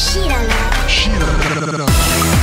cheetah love. Cheetah love.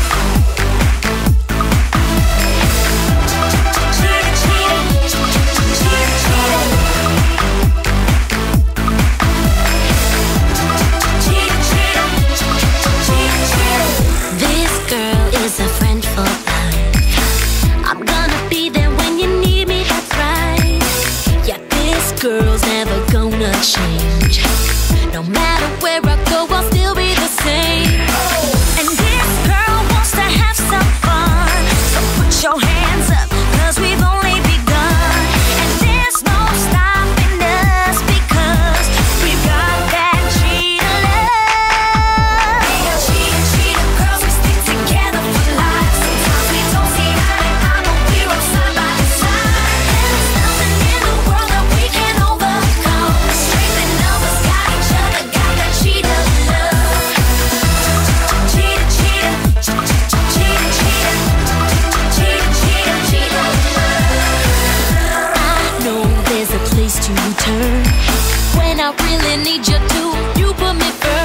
Girl's never gonna change. No matter where I go, I'll still be the same. And this girl wants to have some fun, so put your hands up, 'cause we've only begun. And there's no stopping us, because we've got that cheetah love. We are cheetah, cheetah girls, we stick together for life. Sometimes we don't see eye to eye, but we're all side by side. And there's nothing in the world that we can overcome. Strength in numbers, got each other, got that cheetah love. Cheetah, cheetah, cheetah, cheetah, cheetah, cheetah, cheetah love. I know there's a place to turn when I really need you to. You put me first.